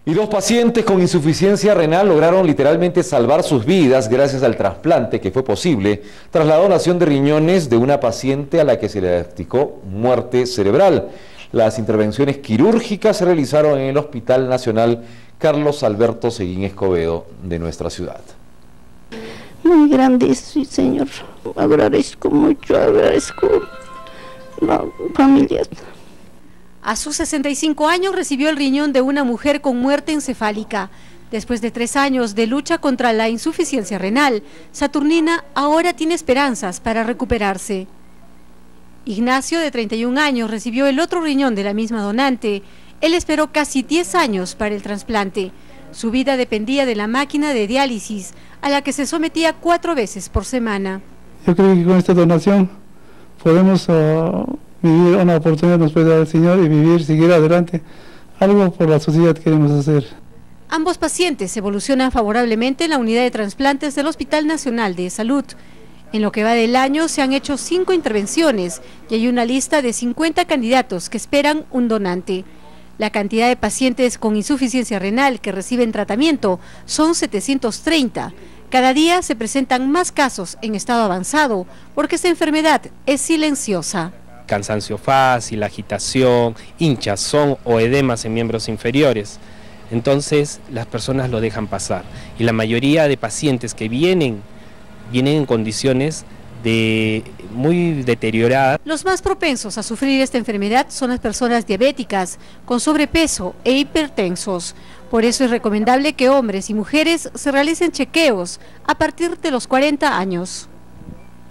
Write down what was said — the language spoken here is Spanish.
Y dos pacientes con insuficiencia renal lograron literalmente salvar sus vidas gracias al trasplante que fue posible tras la donación de riñones de una paciente a la que se le diagnosticó muerte cerebral. Las intervenciones quirúrgicas se realizaron en el Hospital Nacional Carlos Alberto Seguín Escobedo de nuestra ciudad. Muy grande, sí, señor. Agradezco mucho, agradezco la familia. A sus 65 años recibió el riñón de una mujer con muerte encefálica. Después de 3 años de lucha contra la insuficiencia renal, Saturnina ahora tiene esperanzas para recuperarse. Ignacio, de 31 años, recibió el otro riñón de la misma donante. Él esperó casi 10 años para el trasplante. Su vida dependía de la máquina de diálisis, a la que se sometía 4 veces por semana. Yo creo que con esta donación podemos vivir una oportunidad nos puede dar el Señor y vivir, seguir adelante. Algo por la sociedad queremos hacer. Ambos pacientes evolucionan favorablemente en la unidad de trasplantes del Hospital Nacional de Salud. En lo que va del año se han hecho 5 intervenciones y hay una lista de 50 candidatos que esperan un donante. La cantidad de pacientes con insuficiencia renal que reciben tratamiento son 730. Cada día se presentan más casos en estado avanzado porque esta enfermedad es silenciosa. Cansancio fácil, agitación, hinchazón o edemas en miembros inferiores. Entonces las personas lo dejan pasar y la mayoría de pacientes que vienen en condiciones muy deterioradas. Los más propensos a sufrir esta enfermedad son las personas diabéticas, con sobrepeso e hipertensos. Por eso es recomendable que hombres y mujeres se realicen chequeos a partir de los 40 años.